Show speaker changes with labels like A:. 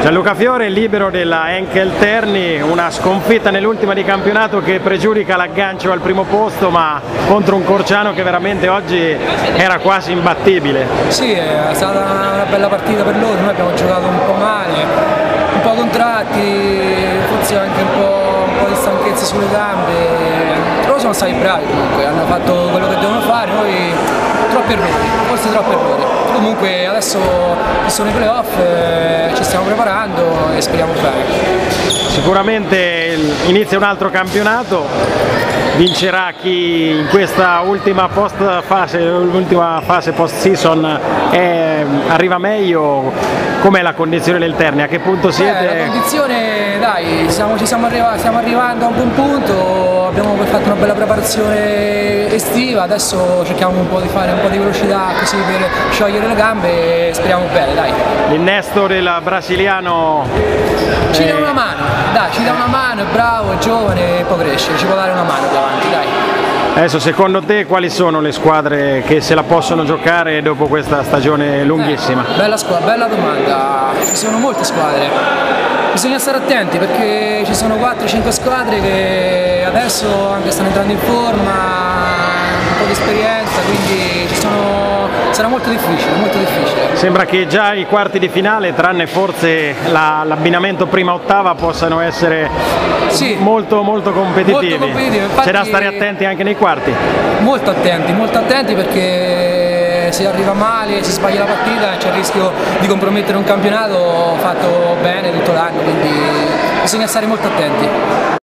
A: Gianluca Fiore, libero della Henkel Terni, una sconfitta nell'ultima di campionato che pregiudica l'aggancio al primo posto, ma contro un Corciano che veramente oggi era quasi imbattibile.
B: Sì, è stata una bella partita per loro, noi abbiamo giocato un po' male, un po' contratti, forse anche un po' di stanchezza sulle gambe. Loro sono stati bravi comunque, hanno fatto quello che devono fare, noi troppi errori, forse troppi errori. Comunque adesso ci sono i playoff, ci stiamo preparando e speriamo bene.
A: Sicuramente inizia un altro campionato, vincerà chi in questa ultima fase post-season arriva meglio. Com'è la condizione del Terni? A che punto siete?
B: La condizione, dai, stiamo arrivando a un buon punto, abbiamo fatto una bella preparazione estiva, adesso cerchiamo un po' di fare un po' di velocità così per sciogliere le gambe e speriamo bene, dai.
A: L'innesto del brasiliano
B: ci dà una mano, dai, ci dà una mano, è bravo, è giovane, può crescere, ci può dare una mano davanti, dai.
A: Adesso secondo te quali sono le squadre che se la possono giocare dopo questa stagione lunghissima?
B: Bella domanda, ci sono molte squadre, bisogna stare attenti perché ci sono 4-5 squadre che adesso anche stanno entrando in forma, un po' di esperienza, quindi sarà molto difficile, molto difficile.
A: Sembra che già i quarti di finale, tranne forse l'abbinamento prima-ottava, possano essere molto competitivi.
B: Infatti,
A: c'è da stare attenti anche nei quarti.
B: Molto attenti perché se arriva male, si sbaglia la partita c'è il rischio di compromettere un campionato fatto bene tutto l'anno, quindi bisogna stare molto attenti.